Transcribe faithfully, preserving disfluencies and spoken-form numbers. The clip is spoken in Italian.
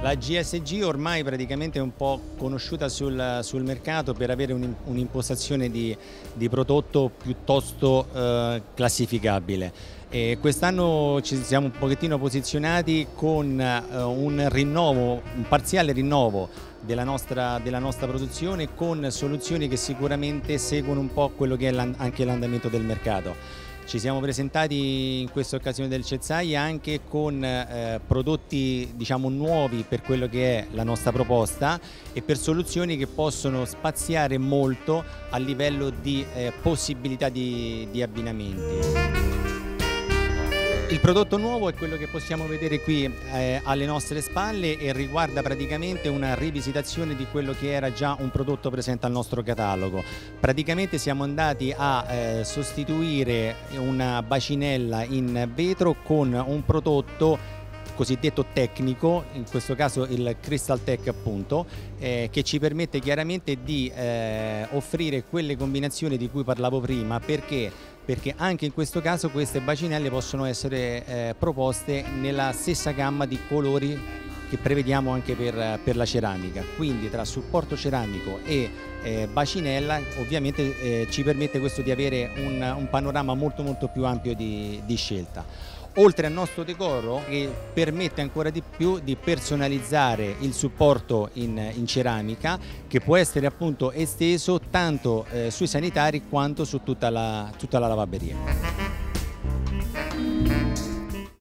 La G S G ormai praticamente è un po' conosciuta sul, sul mercato per avere un'impostazione di, di prodotto piuttosto eh, classificabile. Quest'anno ci siamo un pochettino posizionati con eh, un rinnovo, un parziale rinnovo della nostra, della nostra produzione, con soluzioni che sicuramente seguono un po' quello che è anche l'andamento del mercato. Ci siamo presentati in questa occasione del CESAI anche con eh, prodotti, diciamo, nuovi per quello che è la nostra proposta e per soluzioni che possono spaziare molto a livello di eh, possibilità di, di abbinamenti. Il prodotto nuovo è quello che possiamo vedere qui eh, alle nostre spalle e riguarda praticamente una rivisitazione di quello che era già un prodotto presente al nostro catalogo. Praticamente siamo andati a eh, sostituire una bacinella in vetro con un prodotto cosiddetto tecnico, in questo caso il Crystal Tech appunto, eh, che ci permette chiaramente di eh, offrire quelle combinazioni di cui parlavo prima. Perché? Perché anche in questo caso queste bacinelle possono essere eh, proposte nella stessa gamma di colori che prevediamo anche per, per la ceramica. Quindi tra supporto ceramico e eh, bacinella ovviamente eh, ci permette questo di avere un, un panorama molto molto più ampio di, di scelta. Oltre al nostro decoro che permette ancora di più di personalizzare il supporto in, in ceramica, che può essere appunto esteso tanto eh, sui sanitari quanto su tutta la, tutta la lavaberia.